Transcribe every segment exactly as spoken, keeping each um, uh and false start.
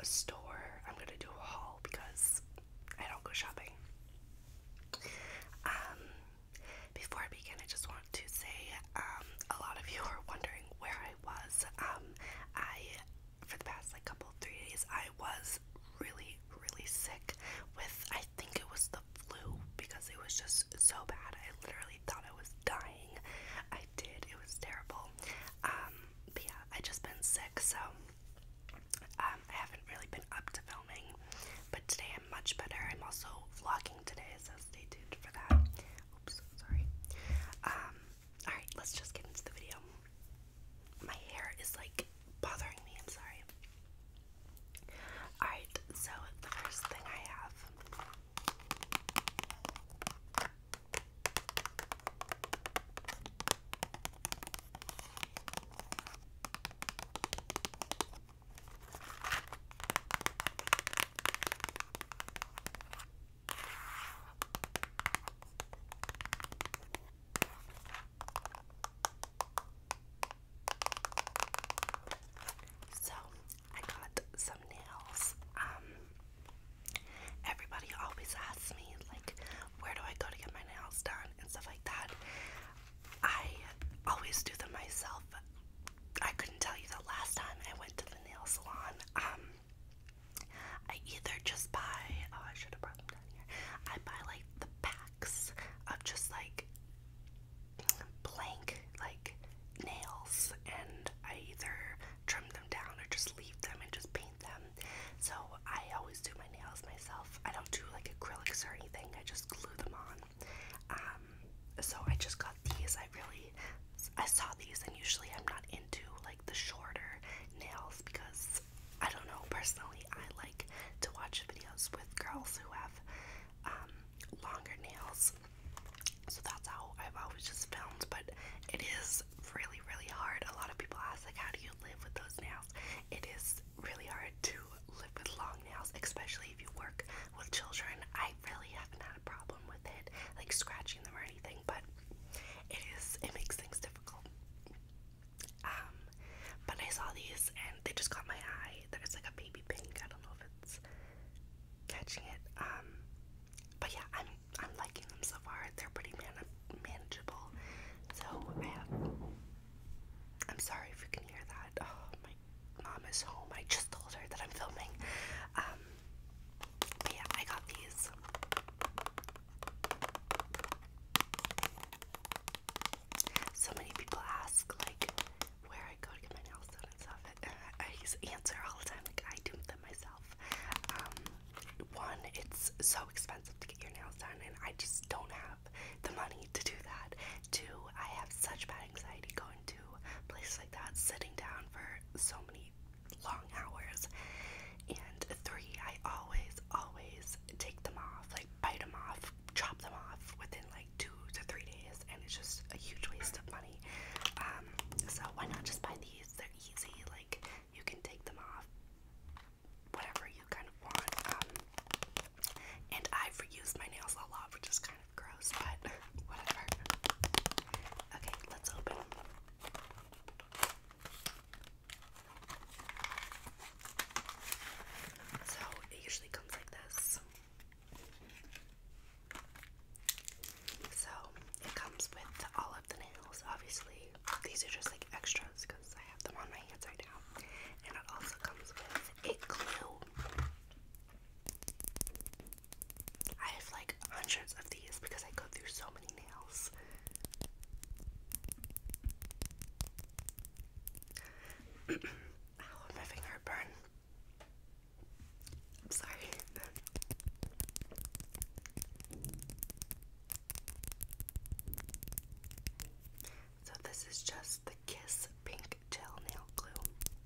a store. I'm gonna do a haul because I don't go shopping. Um, before I begin, I just want to say, um, a lot of you are wondering where I was. Um, I, for the past like couple, three days, I was really, really sick with, I think it was the flu, because it was just so bad. I literally thought I was dying. I did. It was terrible. Um, but yeah, I just been sick, so um, I haven't really been up to filming. But today I'm much better. I'm also vlogging today, so stay tuned for that. Oops, sorry. Um, alright, let's just get into the video. My hair is like bothering me, I'm sorry. Alright, so the first thing I have So, I got some nails. Um, everybody always asks me, like, where do I go to get my nails done and stuff like that. I always do them myself. I couldn't tell you the last time I went to the nail salon. Um, I either just buy, oh, I should have brought them down here. I buy, like, the packs of just, like, blank, like, nails, and I either trim them down or just leave them and just paint them. So I always do my nails myself. I don't do like acrylics or anything. I just glue them on. Um, so I just got these. I really, I saw these, and usually I'm not into like the shorter nails because I don't know, personally I like to watch videos with girls who have um, longer nails. So that's how I've always just filmed, but it is really, really hard. A lot of people ask, like, how do you live with those nails? It is really hard to live with long nails, especially if you work with children. I really haven't had a problem with it, like scratching them or anything, but it is, it makes things difficult. Um, but I saw these and they just caught my eye. There's like a baby pink. I don't know if it's catching it. Um, but yeah, I'm I'm liking them so far. They're pretty man manageable. So I have. I'm sorry if you can hear that. Oh, my mom is home. I just told her that I'm filming. Um, but yeah, I got these. So many people ask like where I go to get my nails done and stuff. I, I answer all the time like I do them myself. Um, one, it's so expensive to get your nails done, and I just don't have the money to do that. Two, I have such bad anxiety going to places like that, sitting down for so many long hours. And three, I always, always take them off, like bite them off, chop them off within like two to three days, and it's just a huge waste of money. Um, so why not just buy these? They're easy, like you can take them off whatever you kind of want. Um, and I've reused my nails a lot, which is kind of gross, but whatever. Okay, let's open. So it usually comes like this. So it comes with all of the nails, obviously. These are just like extras because I have them on my hands right now. And it also comes with a glue. I have like hundreds of these because I go through so many nails. Oh, my finger burn. I'm sorry. So this is just the Kiss Pink Gel Nail Glue.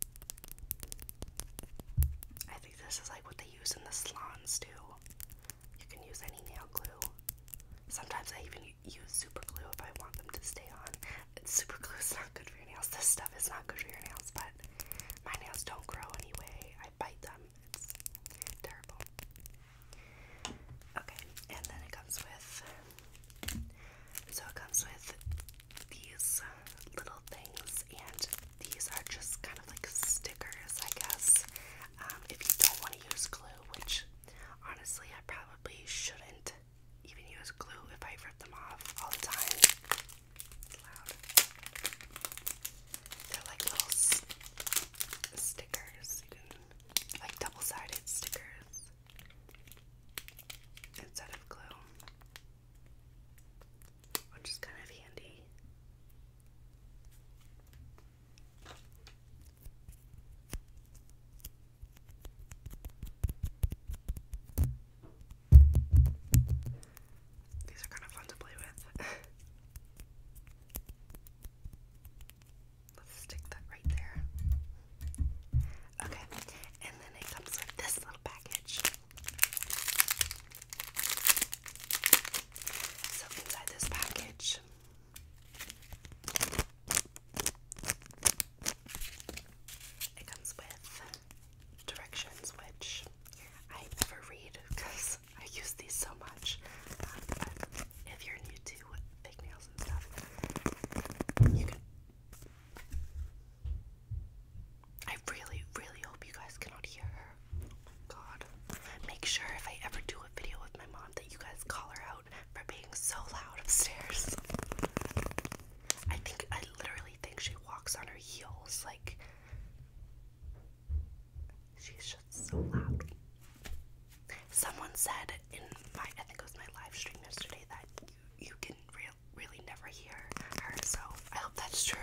I think this is like what they use in the salons too. You can use any nail glue. Sometimes I even use super glue if I want them to stay on. Super glue is not good for your nails. This stuff is not good for your nails, but my nails don't grow anyway. I bite them. It's terrible. Okay, and then it comes with, so it comes with these little things, and these are just kind of like stickers, I guess. Um, if you get she's just so loud. Someone said in my, I think it was my live stream yesterday, that you, you can re really never hear her, so I hope that's true.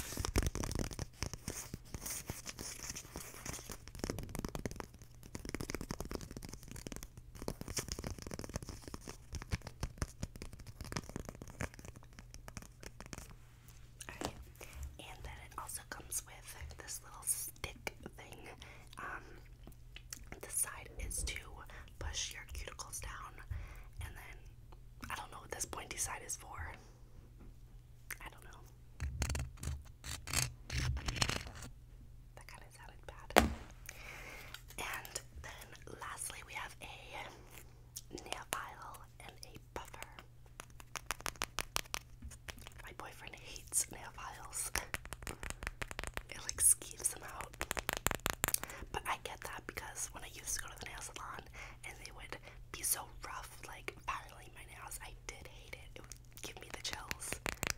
Alright, and then it also comes with this little stick thing. Um, the side is to push your cuticles down, and then I don't know what this pointy side is for. I don't know. That kind of sounded bad. And then lastly, we have a nail file and a buffer. My boyfriend hates nail files. It like skeeves them out. But I get that because when I used to go to the nail salon and they would be so rough, like filing my nails, I did hate it. It would give me the chills.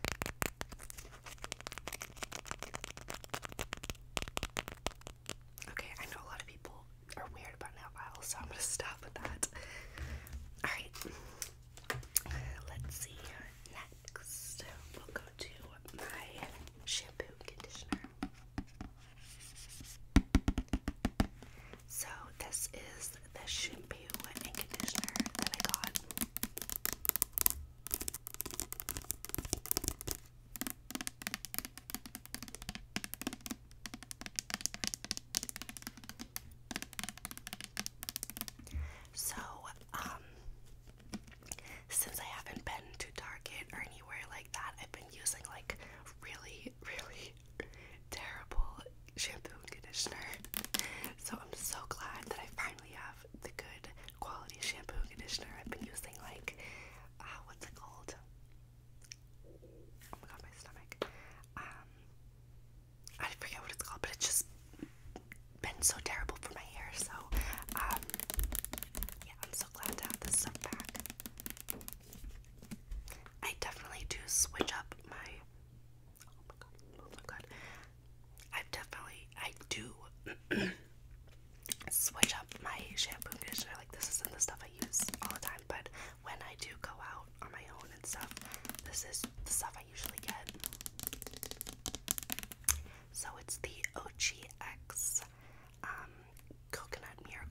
Okay, I know a lot of people are weird about nail files, so I'm gonna stop with that. Alright, let's see. Next, we'll go to my shampoo and conditioner. So, this is the shampoo and conditioner that I got. So, um, since I haven't been to Target or anywhere like that, I've been using like really, really terrible shampoo and conditioner. So I'm so glad that I finally have the good quality shampoo and conditioner. I've been using like, uh, what's it called? Oh my god, my stomach. Um, I forget what it's called, but it's just been so terrible for my hair, so, um, yeah, I'm so glad to have this stuff back. I definitely do switch up my, oh my god, oh my god, I definitely, I do switch up my shampoo and conditioner, like this isn't the stuff I use all the time, but when I do go out on my own and stuff, this is the stuff I usually get. So it's the O G X um, Coconut Mirror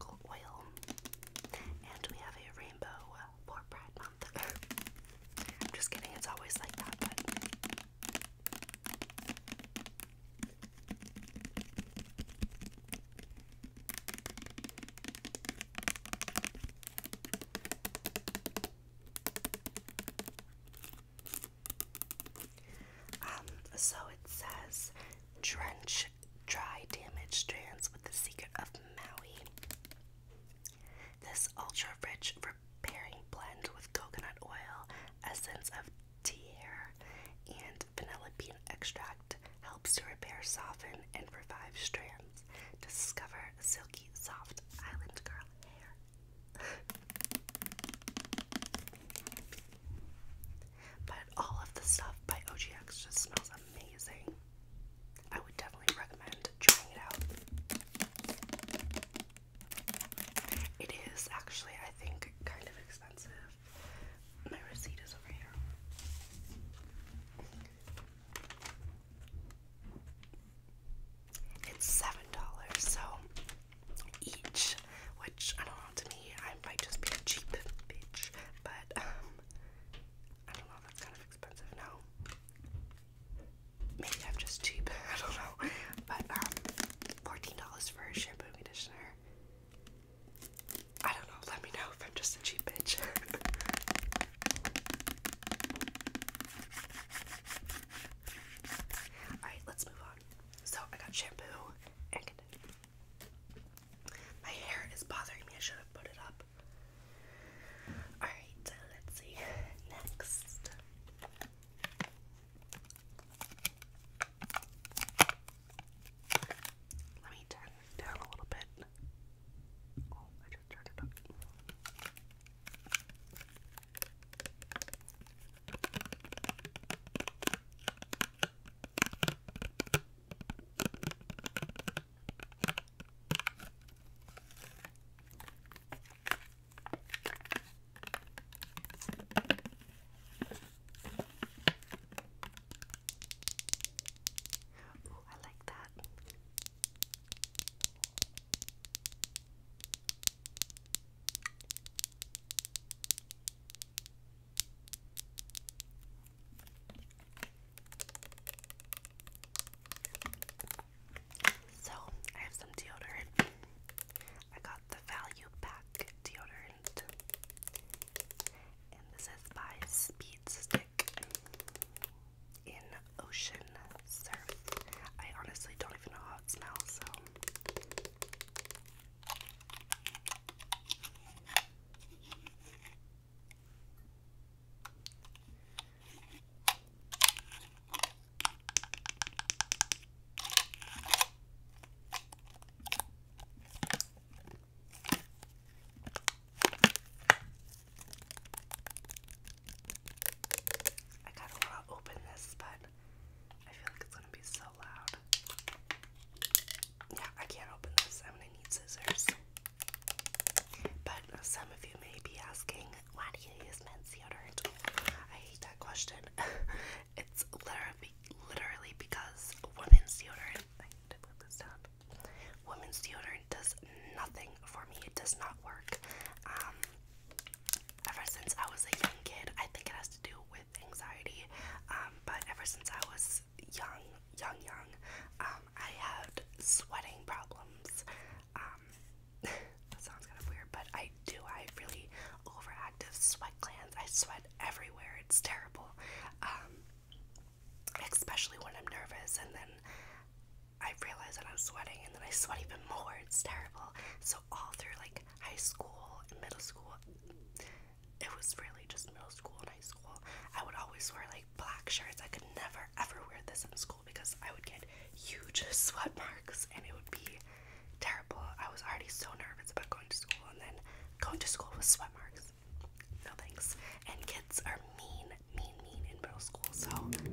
does not work. Um, ever since I was a young kid, I think it has to do with anxiety, um, but ever since I was young, young, young, um, I had sweating problems. Um, that sounds kind of weird, but I do. I have really overactive sweat glands. I sweat everywhere. It's terrible. Um, especially when I'm nervous, and then I realize that I'm sweating, and then I sweat even more. It's terrible. So all through like high school and middle school, it was really just middle school and high school, I would always wear like black shirts. I could never ever wear this in school because I would get huge sweat marks, and it would be terrible. I was already so nervous about going to school, and then going to school with sweat marks. No thanks. And kids are mean, mean, mean in middle school, so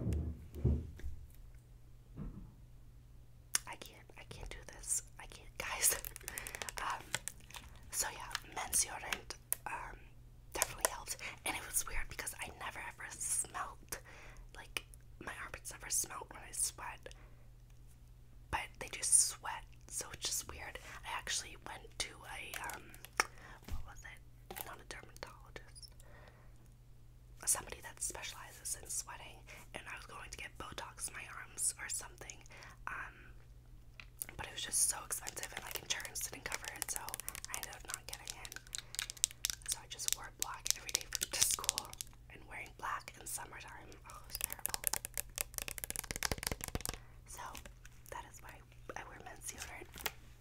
I can't, I can't do this. I can't, guys. um, so yeah, men's deodorant, um, definitely helped. And it was weird because I never ever smelled, like, my armpits never smelled when I sweat, but they just sweat, so it's just weird. I actually went to a, um, what was it? Not a dermatologist. Somebody that specializes in sweating, and I was going to get Botox in my arms or something, um, but it was just so expensive, and like insurance didn't cover it, so I ended up not getting it. So I just wore black every day to school, and wearing black in summertime, oh, it was terrible. So that is why I wear men's deodorant,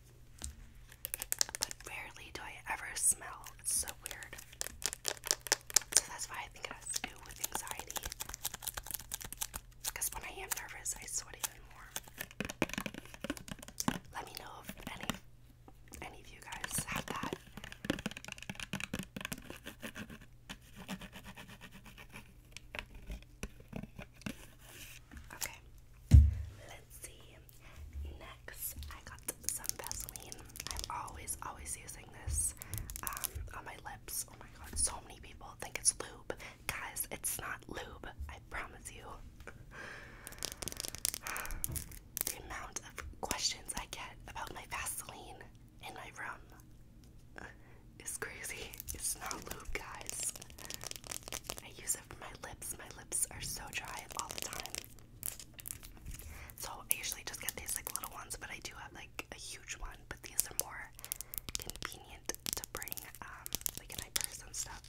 but rarely do I ever smell. It's so weird. So that's why I think it has to do with anxiety. Because when I am nervous, I sweat even more. Let me know if any any of you guys have that. Okay. Let's see. Next, I got some Vaseline. I'm always, always using this um, on my lips. Oh my god, so many people think it's lube. Guys, it's not lube. I promise you. The amount of questions I get about my Vaseline in my room is crazy. It's not lube, guys. I use it for my lips. My lips are so dry all the time. So I usually just get these like little ones, but I do have like a huge one, but these are more convenient to bring um, like in my purse and stuff.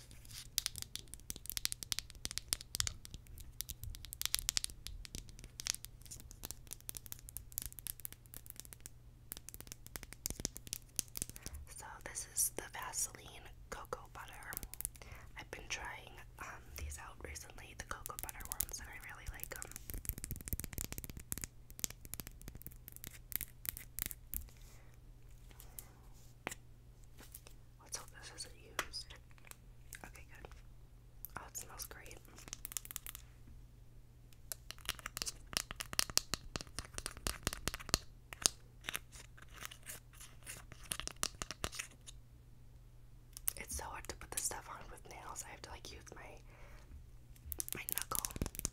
So this is the Vaseline Cocoa Butter. I've been trying um, these out recently, the cocoa butter ones, and I really like them. Let's hope this isn't used. Okay, good. Oh, it smells great. It's so hard to put this stuff on with nails. I have to like use my my knuckle.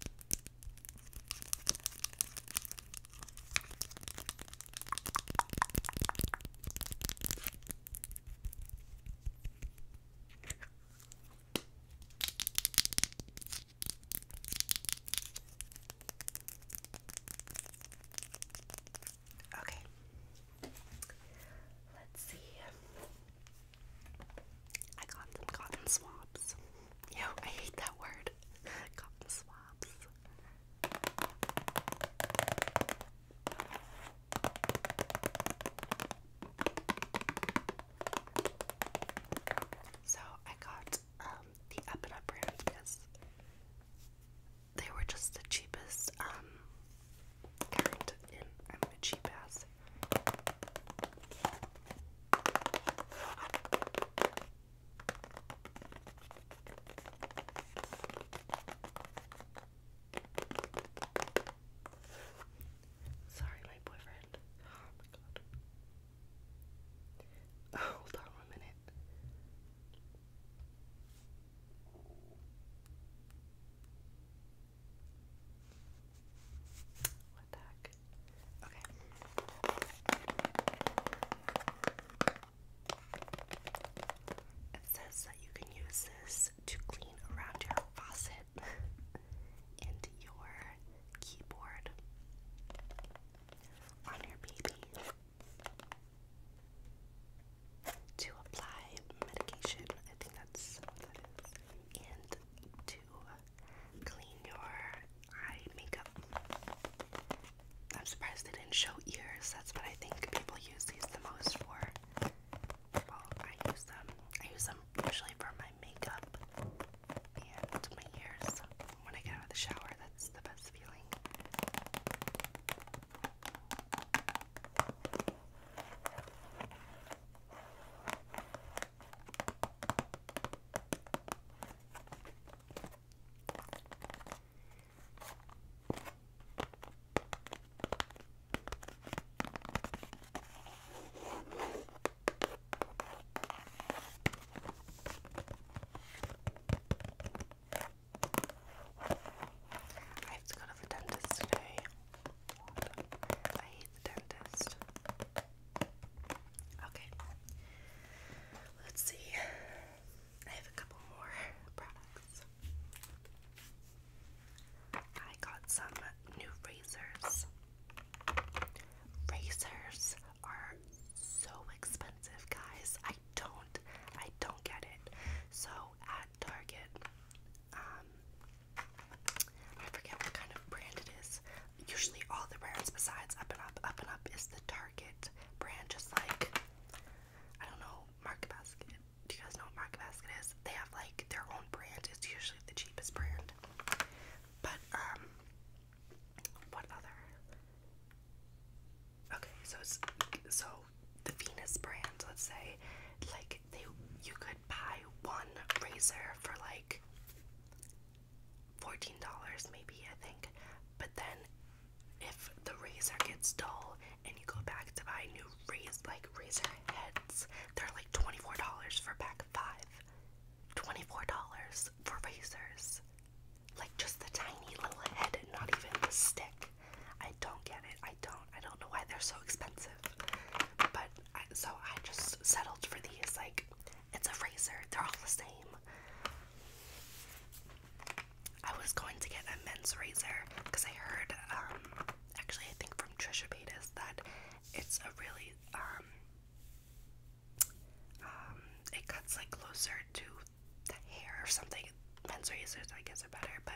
Okay. Let's see. I got some cotton swabs. Yo, I hate razor for like fourteen dollars maybe, I think. But then if the razor gets dull and you go back to buy new razor, like razor heads, they're like twenty-four dollars for a pack of five. twenty-four dollars for razors. Like just the tiny little head and not even the stick. I don't get it. I don't. I don't know why they're so expensive. But I, so I just settled for these. Like, it's a razor. They're all the same. I was going to get a men's razor because I heard, um, actually I think from Trisha Paytas that it's a really, um, um, it cuts like closer to the hair or something. Men's razors, I guess, are better,